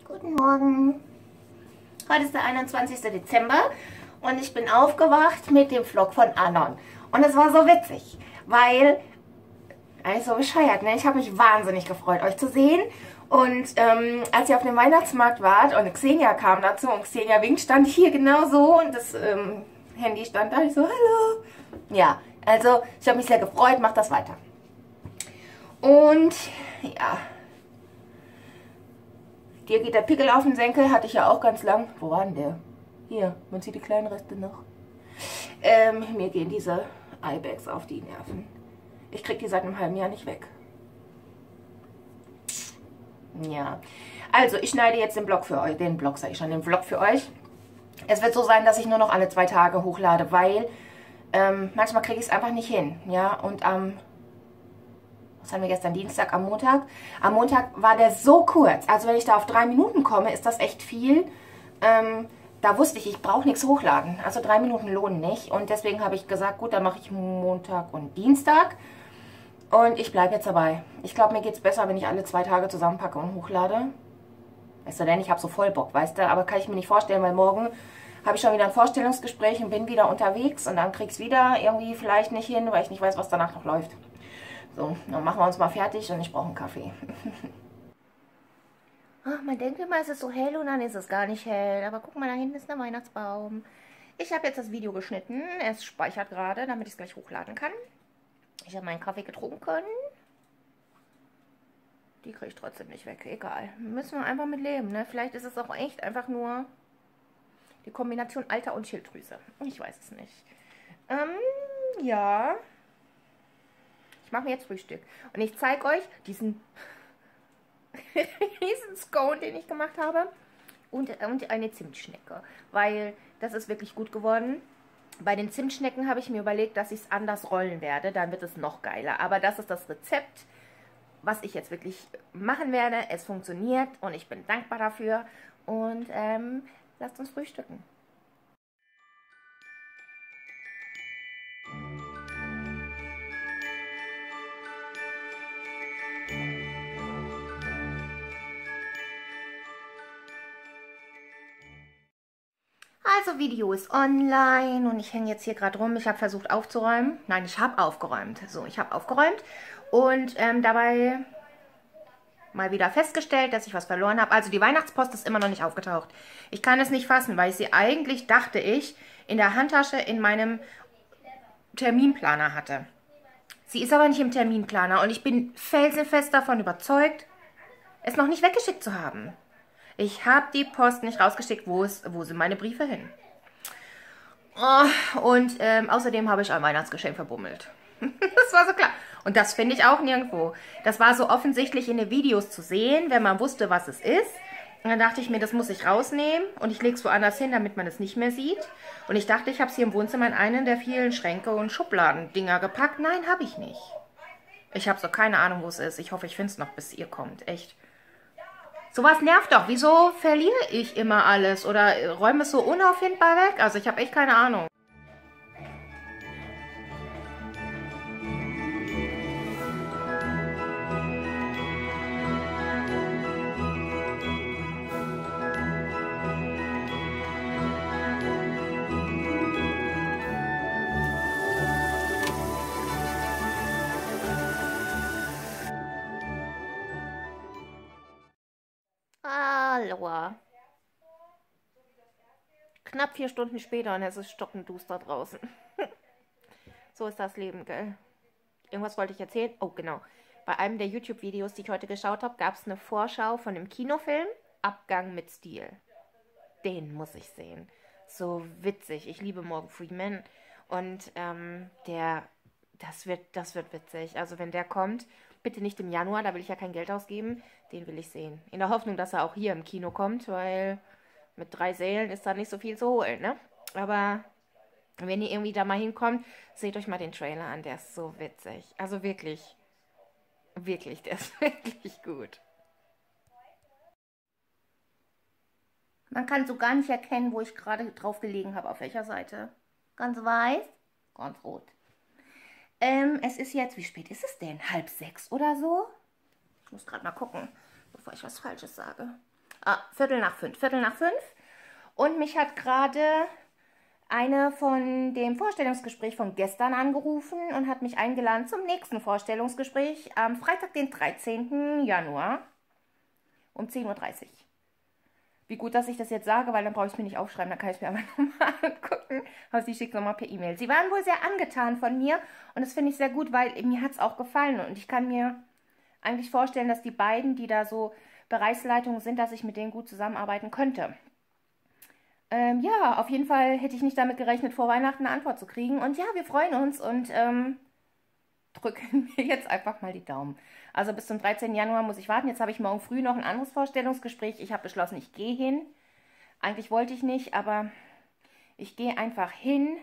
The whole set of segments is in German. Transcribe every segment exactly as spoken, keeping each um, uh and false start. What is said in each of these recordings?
Guten Morgen. Heute ist der einundzwanzigste Dezember und ich bin aufgewacht mit dem Vlog von Anon. Und es war so witzig, weil, eigentlich so bescheuert, ne? Ich habe mich wahnsinnig gefreut, euch zu sehen. Und ähm, als ihr auf dem Weihnachtsmarkt wart und Xenia kam dazu und Xenia winkt, stand ich hier genau so und das ähm, Handy stand da. Ich so, hallo. Ja, also ich habe mich sehr gefreut, macht das weiter. Und ja, dir geht der Pickel auf den Senkel, hatte ich ja auch ganz lang. Wo war denn der? Hier, man sieht die kleinen Reste noch. Ähm, mir gehen diese Eyebags auf die Nerven. Ich kriege die seit einem halben Jahr nicht weg. Ja, also ich schneide jetzt den Blog für euch, den Blog sage ich schon, den Vlog für euch. Es wird so sein, dass ich nur noch alle zwei Tage hochlade, weil ähm, manchmal kriege ich es einfach nicht hin. Ja, und am, was haben wir gestern, Dienstag, am Montag? Am Montag war der so kurz, also wenn ich da auf drei Minuten komme, ist das echt viel. Ähm, da wusste ich, ich brauche nichts hochladen, also drei Minuten lohnen nicht. Und deswegen habe ich gesagt, gut, dann mache ich Montag und Dienstag. Und ich bleibe jetzt dabei. Ich glaube, mir geht es besser, wenn ich alle zwei Tage zusammenpacke und hochlade. Weißt du denn, ich habe so voll Bock, weißt du? Aber kann ich mir nicht vorstellen, weil morgen habe ich schon wieder ein Vorstellungsgespräch und bin wieder unterwegs. Und dann krieg ich es wieder irgendwie vielleicht nicht hin, weil ich nicht weiß, was danach noch läuft. So, dann machen wir uns mal fertig und ich brauche einen Kaffee. Ach, man denkt immer, es ist so hell und dann ist es gar nicht hell. Aber guck mal, da hinten ist der Weihnachtsbaum. Ich habe jetzt das Video geschnitten. Es speichert gerade, damit ich es gleich hochladen kann. Ich habe meinen Kaffee getrunken. Die kriege ich trotzdem nicht weg. Egal. Müssen wir einfach mit leben, ne? Vielleicht ist es auch echt einfach nur die Kombination Alter und Schilddrüse. Ich weiß es nicht. Ähm, ja. Ich mache mir jetzt Frühstück. Und ich zeige euch diesen, diesen Scone, den ich gemacht habe. Und, und eine Zimtschnecke. Weil das ist wirklich gut geworden. Bei den Zimtschnecken habe ich mir überlegt, dass ich es anders rollen werde. Dann wird es noch geiler. Aber das ist das Rezept, was ich jetzt wirklich machen werde. Es funktioniert und ich bin dankbar dafür. Und ähm, lasst uns frühstücken. Also Video ist online und ich hänge jetzt hier gerade rum. Ich habe versucht aufzuräumen. Nein, ich habe aufgeräumt. So, ich habe aufgeräumt und ähm, dabei mal wieder festgestellt, dass ich was verloren habe. Also die Weihnachtspost ist immer noch nicht aufgetaucht. Ich kann es nicht fassen, weil ich sie eigentlich, dachte ich, in der Handtasche in meinem Terminplaner hatte. Sie ist aber nicht im Terminplaner und ich bin felsenfest davon überzeugt, es noch nicht weggeschickt zu haben. Ich habe die Post nicht rausgeschickt, wo, es, wo sind meine Briefe hin. Oh, und ähm, außerdem habe ich ein Weihnachtsgeschenk verbummelt. Das war so klar. Und das finde ich auch nirgendwo. Das war so offensichtlich in den Videos zu sehen, wenn man wusste, was es ist. Und dann dachte ich mir, das muss ich rausnehmen und ich lege es woanders hin, damit man es nicht mehr sieht. Und ich dachte, ich habe es hier im Wohnzimmer in einen der vielen Schränke und Schubladendinger gepackt. Nein, habe ich nicht. Ich habe so keine Ahnung, wo es ist. Ich hoffe, ich finde es noch, bis ihr kommt. Echt. Sowas nervt doch. Wieso verliere ich immer alles? Oder räume es so unauffindbar weg? Also ich habe echt keine Ahnung. Hallo. Knapp vier Stunden später und es ist stockenduster draußen. So ist das Leben, gell? Irgendwas wollte ich erzählen. Oh, genau. Bei einem der YouTube-Videos, die ich heute geschaut habe, gab es eine Vorschau von einem Kinofilm. Abgang mit Stil. Den muss ich sehen. So witzig. Ich liebe Morgan Freeman. Und ähm, der, das wird, das wird witzig. Also wenn der kommt, bitte nicht im Januar, da will ich ja kein Geld ausgeben. Den will ich sehen. In der Hoffnung, dass er auch hier im Kino kommt, weil mit drei Sälen ist da nicht so viel zu holen, ne? Aber wenn ihr irgendwie da mal hinkommt, seht euch mal den Trailer an. Der ist so witzig. Also wirklich, wirklich, der ist wirklich gut. Man kann so gar nicht erkennen, wo ich gerade drauf gelegen habe, auf welcher Seite. Ganz weiß, ganz rot. Ähm, es ist jetzt, wie spät ist es denn? Halb sechs oder so? Ich muss gerade mal gucken, bevor ich was Falsches sage. Ah, Viertel nach fünf. Viertel nach fünf. Und mich hat gerade eine von dem Vorstellungsgespräch von gestern angerufen und hat mich eingeladen zum nächsten Vorstellungsgespräch am Freitag, den dreizehnten Januar um zehn Uhr dreißig. Wie gut, dass ich das jetzt sage, weil dann brauche ich es mir nicht aufschreiben, dann kann ich es mir aber nochmal angucken. Aber sie schickt nochmal per E-Mail. Sie waren wohl sehr angetan von mir und das finde ich sehr gut, weil mir hat es auch gefallen und ich kann mir eigentlich vorstellen, dass die beiden, die da so Bereichsleitungen sind, dass ich mit denen gut zusammenarbeiten könnte. Ähm, ja, auf jeden Fall hätte ich nicht damit gerechnet, vor Weihnachten eine Antwort zu kriegen. Und ja, wir freuen uns und ähm, drücken mir jetzt einfach mal die Daumen. Also bis zum dreizehnten Januar muss ich warten. Jetzt habe ich morgen früh noch ein anderes Vorstellungsgespräch. Ich habe beschlossen, ich gehe hin. Eigentlich wollte ich nicht, aber ich gehe einfach hin,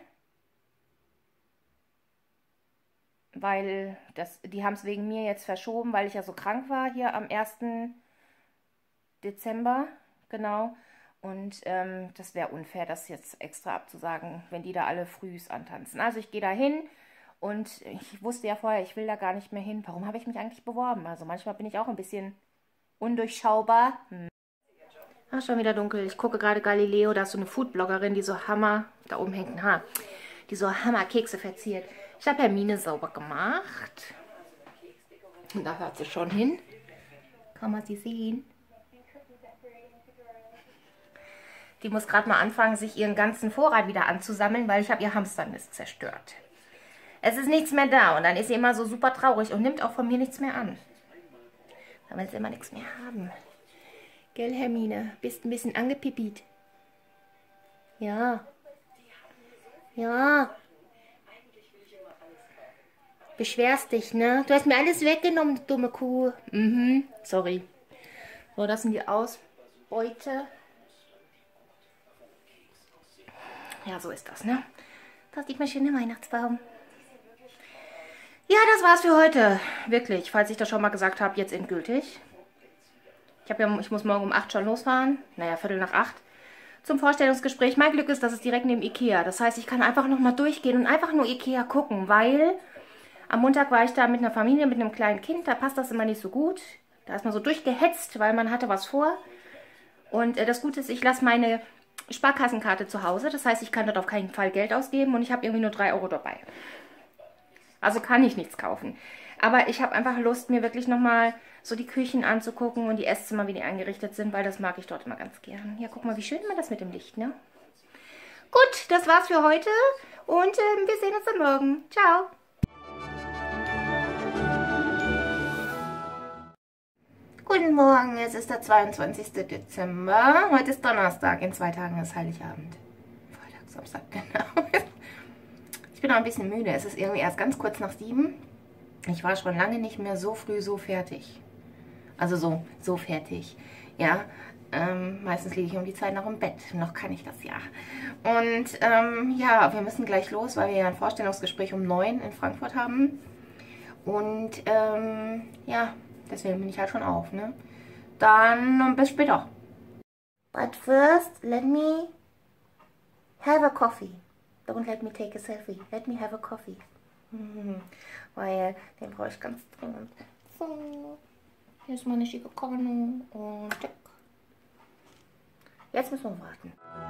weil das, die haben es wegen mir jetzt verschoben, weil ich ja so krank war hier am ersten Dezember, genau. Und ähm, das wäre unfair, das jetzt extra abzusagen, wenn die da alle frühs antanzen. Also ich gehe da hin und ich wusste ja vorher, ich will da gar nicht mehr hin. Warum habe ich mich eigentlich beworben? Also manchmal bin ich auch ein bisschen undurchschaubar. Hm. Ach, schon wieder dunkel. Ich gucke gerade Galileo, da ist so eine Foodbloggerin, die so Hammer, da oben hängt ein Haar, die so Hammer-Kekse verziert. Ich habe Hermine sauber gemacht. Und da hört sie schon hin. Kann man sie sehen? Die muss gerade mal anfangen, sich ihren ganzen Vorrat wieder anzusammeln, weil ich habe ihr Hamsternest zerstört. Es ist nichts mehr da und dann ist sie immer so super traurig und nimmt auch von mir nichts mehr an. Da will sie immer nichts mehr haben. Gell, Hermine? Bist ein bisschen angepipit. Ja. Ja. Beschwerst dich, ne? Du hast mir alles weggenommen, du dumme Kuh. Mhm, sorry. So, das sind die Ausbeute. Ja, so ist das, ne? Das sieht man schön im Weihnachtsbaum. Ja, das war's für heute. Wirklich, falls ich das schon mal gesagt habe, jetzt endgültig. Ich, hab ja, ich muss morgen um acht schon losfahren. Naja, Viertel nach acht. Zum Vorstellungsgespräch. Mein Glück ist, dass es direkt neben Ikea. Das heißt, ich kann einfach nochmal durchgehen und einfach nur Ikea gucken, weil am Montag war ich da mit einer Familie, mit einem kleinen Kind. Da passt das immer nicht so gut. Da ist man so durchgehetzt, weil man hatte was vor. Und äh, das Gute ist, ich lasse meine Sparkassenkarte zu Hause. Das heißt, ich kann dort auf keinen Fall Geld ausgeben und ich habe irgendwie nur drei Euro dabei. Also kann ich nichts kaufen. Aber ich habe einfach Lust, mir wirklich nochmal so die Küchen anzugucken und die Esszimmer, wie die eingerichtet sind, weil das mag ich dort immer ganz gern. Ja, guck mal, wie schön immer das mit dem Licht, ne? Gut, das war's für heute und ähm, wir sehen uns dann morgen. Ciao! Guten Morgen, es ist der zweiundzwanzigste Dezember. Heute ist Donnerstag, in zwei Tagen ist Heiligabend. Freitag, Samstag, genau. Ich bin auch ein bisschen müde, es ist irgendwie erst ganz kurz nach sieben. Ich war schon lange nicht mehr so früh so fertig. Also so, so fertig. Ja, ähm, meistens liege ich um die Zeit noch im Bett. Noch kann ich das ja. Und ähm, ja, wir müssen gleich los, weil wir ja ein Vorstellungsgespräch um neun in Frankfurt haben. Und ähm, ja, deswegen bin ich halt schon auf, ne? Dann bis später. But first, let me have a coffee. Don't let me take a selfie. Let me have a coffee. Mhm. Weil den brauche ich ganz dringend. So, hier ist meine schicke Kanne und check. Jetzt müssen wir warten.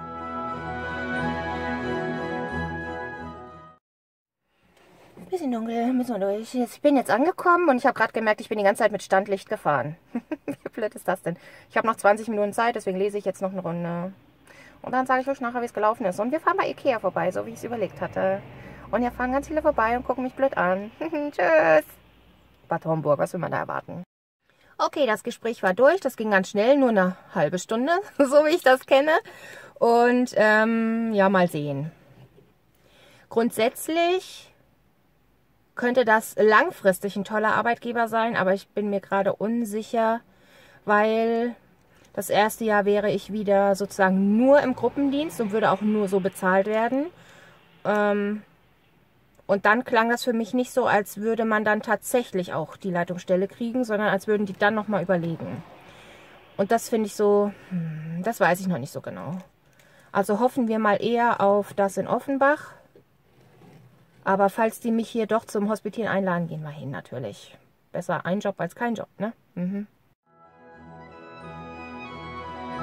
Ein bisschen dunkel, müssen wir durch. Ich bin jetzt angekommen und ich habe gerade gemerkt, ich bin die ganze Zeit mit Standlicht gefahren. Wie blöd ist das denn? Ich habe noch zwanzig Minuten Zeit, deswegen lese ich jetzt noch eine Runde. Und dann sage ich euch nachher, wie es gelaufen ist. Und wir fahren bei Ikea vorbei, so wie ich es überlegt hatte. Und hier fahren ganz viele vorbei und gucken mich blöd an. Tschüss. Bad Homburg, was will man da erwarten? Okay, das Gespräch war durch. Das ging ganz schnell, nur eine halbe Stunde, so wie ich das kenne. Und ähm, ja, mal sehen. Grundsätzlich könnte das langfristig ein toller Arbeitgeber sein, aber ich bin mir gerade unsicher, weil das erste Jahr wäre ich wieder sozusagen nur im Gruppendienst und würde auch nur so bezahlt werden. Ähm, und dann klang das für mich nicht so, als würde man dann tatsächlich auch die Leitungsstelle kriegen, sondern als würden die dann nochmal überlegen. Und das finde ich so, hm, das weiß ich noch nicht so genau. Also hoffen wir mal eher auf das in Offenbach. Aber falls die mich hier doch zum Hospitieren einladen, gehen wir hin natürlich. Besser ein Job als kein Job, ne? Mhm.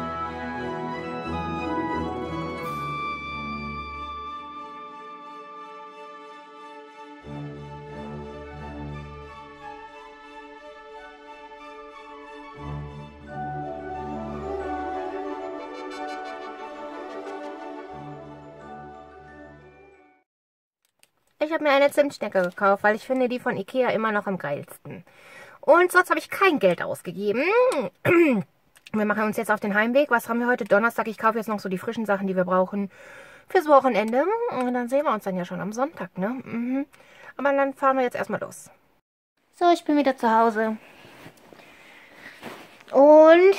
ich habe mir eine Zimtschnecke gekauft, weil ich finde die von Ikea immer noch am geilsten. Und sonst habe ich kein Geld ausgegeben. Wir machen uns jetzt auf den Heimweg. Was haben wir heute? Donnerstag. Ich kaufe jetzt noch so die frischen Sachen, die wir brauchen fürs Wochenende. Und dann sehen wir uns dann ja schon am Sonntag, ne? Mhm. Aber dann fahren wir jetzt erstmal los. So, ich bin wieder zu Hause. Und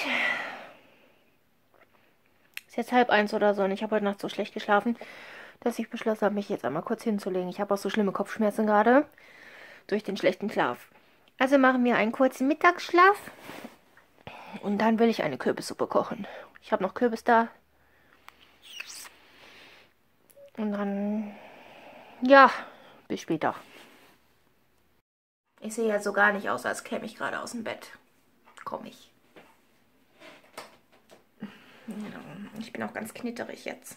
ist jetzt halb eins oder so und ich habe heute Nacht so schlecht geschlafen, dass ich beschlossen habe, mich jetzt einmal kurz hinzulegen. Ich habe auch so schlimme Kopfschmerzen gerade durch den schlechten Schlaf. Also machen wir einen kurzen Mittagsschlaf und dann will ich eine Kürbissuppe kochen. Ich habe noch Kürbis da. Und dann, ja, bis später. Ich sehe jetzt so gar nicht aus, als käme ich gerade aus dem Bett. Komm ich. Ich bin auch ganz knitterig jetzt.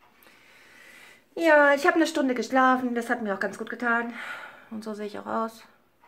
Ja, ich habe eine Stunde geschlafen. Das hat mir auch ganz gut getan. Und so sehe ich auch aus.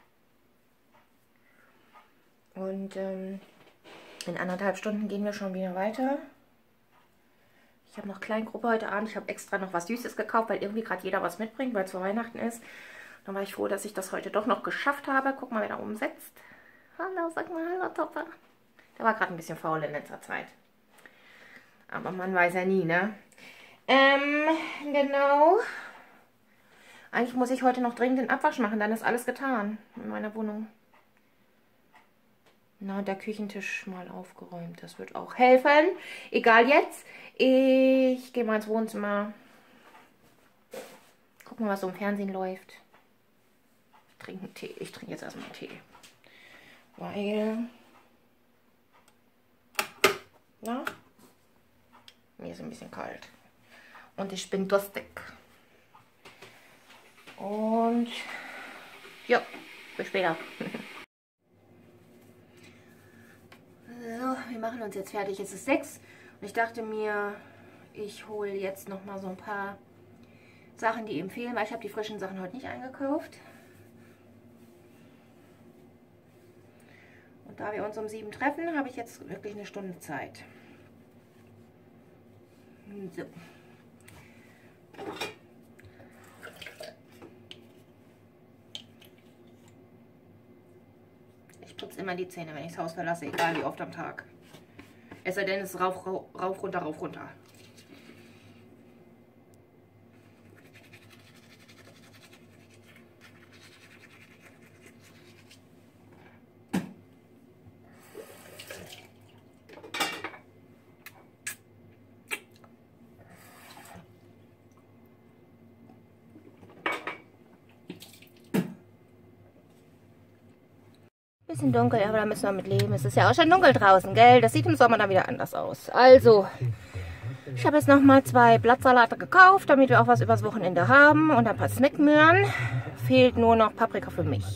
Und ähm, in anderthalb Stunden gehen wir schon wieder weiter. Ich habe noch Kleingruppe heute Abend. Ich habe extra noch was Süßes gekauft, weil irgendwie gerade jeder was mitbringt, weil es vor Weihnachten ist. Dann war ich froh, dass ich das heute doch noch geschafft habe. Guck mal, wer da oben sitzt. Hallo, sag mal hallo, Topper. Der war gerade ein bisschen faul in letzter Zeit. Aber man weiß ja nie, ne? Ähm, genau. Eigentlich muss ich heute noch dringend den Abwasch machen, dann ist alles getan in meiner Wohnung. Na, der Küchentisch mal aufgeräumt, das wird auch helfen. Egal jetzt. Ich gehe mal ins Wohnzimmer. Gucken, was so im Fernsehen läuft. Trinken Tee. Ich trinke jetzt erstmal Tee. Weil... Na? Mir ist ein bisschen kalt. Und ich bin durstig. Und ja, bis später. So, wir machen uns jetzt fertig. Es ist sechs. Und ich dachte mir, ich hole jetzt noch mal so ein paar Sachen, die ihm fehlen, weil ich habe die frischen Sachen heute nicht eingekauft. Und da wir uns um sieben treffen, habe ich jetzt wirklich eine Stunde Zeit. So. Ich putze immer die Zähne, wenn ich das Haus verlasse, egal wie oft am Tag. Es sei denn, es ist rauf, rauf, rauf, runter, rauf, runter. Bisschen dunkel, aber da müssen wir mit leben. Es ist ja auch schon dunkel draußen, gell? Das sieht im Sommer dann wieder anders aus. Also, ich habe jetzt nochmal zwei Blattsalate gekauft, damit wir auch was übers Wochenende haben. Und ein paar Snackmöhren. Fehlt nur noch Paprika für mich.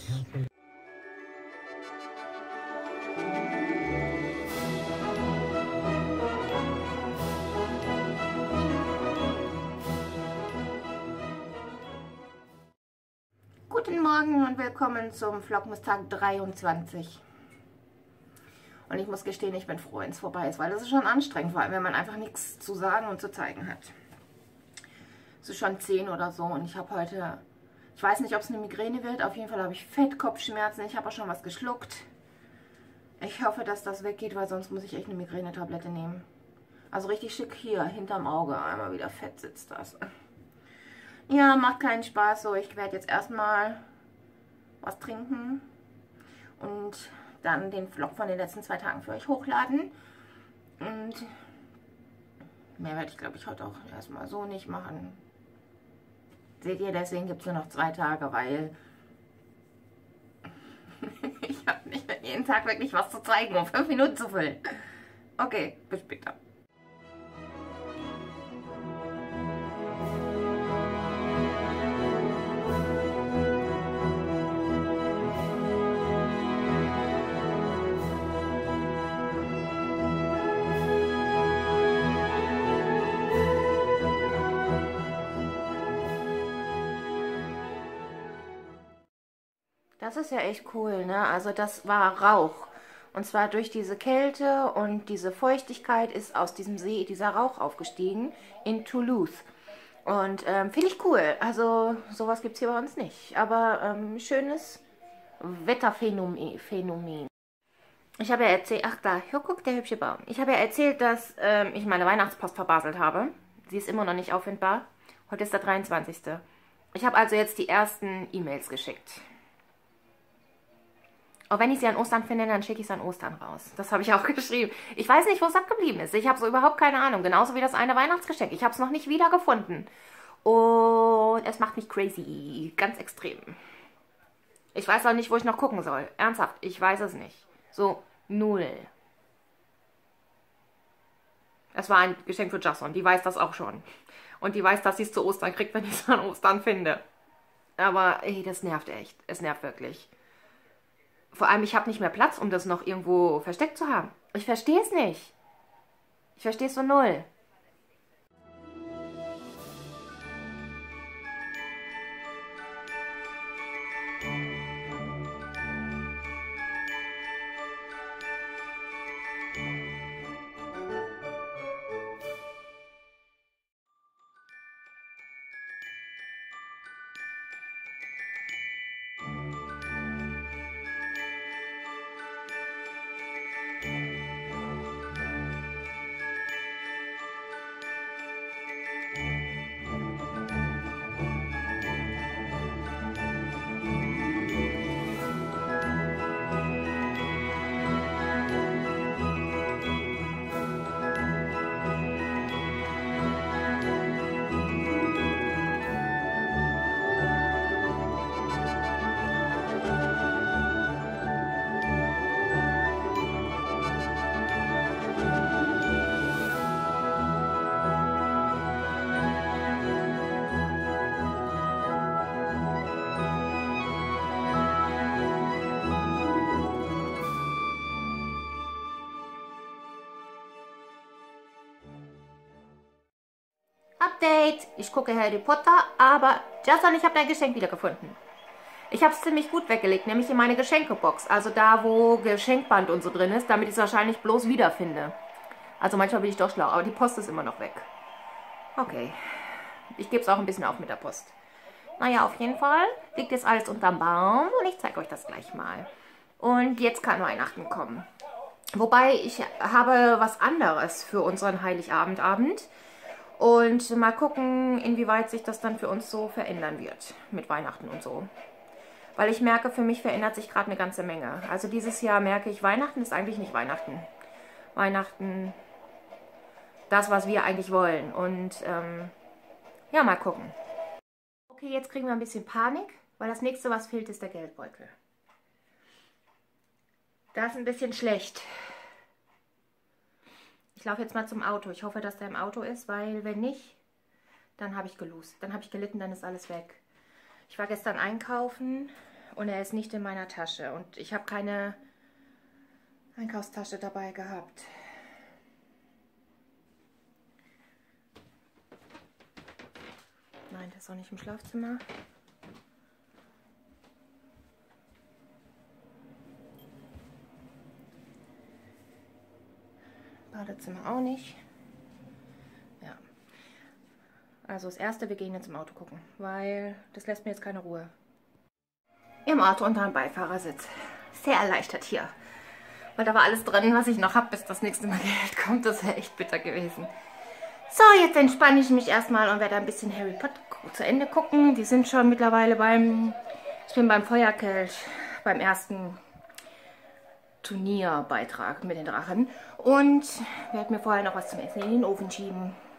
Guten Morgen und willkommen zum Vlogmas-Tag dreiundzwanzig. Und ich muss gestehen, ich bin froh, wenn es vorbei ist, weil es ist schon anstrengend, vor allem wenn man einfach nichts zu sagen und zu zeigen hat. Es ist schon zehn oder so und ich habe heute, ich weiß nicht, ob es eine Migräne wird, auf jeden Fall habe ich Fettkopfschmerzen, ich habe auch schon was geschluckt. Ich hoffe, dass das weggeht, weil sonst muss ich echt eine Migränetablette nehmen. Also richtig schick hier, hinterm Auge, einmal wieder fett sitzt das. Ja, macht keinen Spaß so. Ich werde jetzt erstmal was trinken und dann den Vlog von den letzten zwei Tagen für euch hochladen. Und mehr werde ich, glaube ich, heute auch erstmal so nicht machen. Seht ihr, deswegen gibt es nur noch zwei Tage, weil ich habe nicht mehr jeden Tag wirklich was zu zeigen, um fünf Minuten zu füllen. Okay, bis später. Das ist ja echt cool, ne? Also das war Rauch. Und zwar durch diese Kälte und diese Feuchtigkeit ist aus diesem See dieser Rauch aufgestiegen in Toulouse. Und ähm, finde ich cool. Also sowas gibt es hier bei uns nicht. Aber ähm, schönes Wetterphänomen. Phänomen. Ich habe ja erzählt, ach da, hier guckt der hübsche Baum. Ich habe ja erzählt, dass ähm, ich meine Weihnachtspost verbaselt habe. Sie ist immer noch nicht auffindbar. Heute ist der dreiundzwanzigste Ich habe also jetzt die ersten E-Mails geschickt. Auch wenn ich sie an Ostern finde, dann schicke ich es an Ostern raus. Das habe ich auch geschrieben. Ich weiß nicht, wo es abgeblieben ist. Ich habe so überhaupt keine Ahnung. Genauso wie das eine Weihnachtsgeschenk. Ich habe es noch nicht wiedergefunden. Und es macht mich crazy. Ganz extrem. Ich weiß auch nicht, wo ich noch gucken soll. Ernsthaft, ich weiß es nicht. So, null. Es war ein Geschenk für Jason. Die weiß das auch schon. Und die weiß, dass sie es zu Ostern kriegt, wenn ich es an Ostern finde. Aber, ey, das nervt echt. Es nervt wirklich. Vor allem, ich habe nicht mehr Platz, um das noch irgendwo versteckt zu haben. Ich verstehe es nicht. Ich verstehe es so null. Update! Ich gucke Harry Potter, aber Jason, ich habe dein Geschenk wiedergefunden. Ich habe es ziemlich gut weggelegt, nämlich in meine Geschenkebox. Also da, wo Geschenkband und so drin ist, damit ich es wahrscheinlich bloß wiederfinde. Also manchmal bin ich doch schlau, aber die Post ist immer noch weg. Okay. Ich gebe es auch ein bisschen auf mit der Post. Naja, auf jeden Fall liegt jetzt alles unterm Baum und ich zeige euch das gleich mal. Und jetzt kann Weihnachten kommen. Wobei, ich habe was anderes für unseren Heiligabendabend. Und mal gucken, inwieweit sich das dann für uns so verändern wird mit Weihnachten und so. Weil ich merke, für mich verändert sich gerade eine ganze Menge. Also dieses Jahr merke ich, Weihnachten ist eigentlich nicht Weihnachten. Weihnachten, das, was wir eigentlich wollen. Und ähm, ja, mal gucken. Okay, jetzt kriegen wir ein bisschen Panik, weil das nächste, was fehlt, ist der Geldbeutel. Das ist ein bisschen schlecht. Ich laufe jetzt mal zum Auto. Ich hoffe, dass der im Auto ist, weil wenn nicht, dann habe ich gelost. Dann habe ich gelitten, dann ist alles weg. Ich war gestern einkaufen und er ist nicht in meiner Tasche. Und ich habe keine Einkaufstasche dabei gehabt. Nein, der ist auch nicht im Schlafzimmer. Badezimmer auch nicht. Ja. Also das erste, wir gehen jetzt im Auto gucken, weil das lässt mir jetzt keine Ruhe. Im Auto unter dem Beifahrersitz. Sehr erleichtert hier. Weil da war alles drin, was ich noch habe, bis das nächste Mal Geld kommt. Das wäre echt bitter gewesen. So, jetzt entspanne ich mich erstmal und werde ein bisschen Harry Potter zu Ende gucken. Die sind schon mittlerweile beim, ich bin beim Feuerkelch, beim ersten Turnierbeitrag mit den Drachen. Und werde mir vorher noch was zum Essen in den Ofen schieben.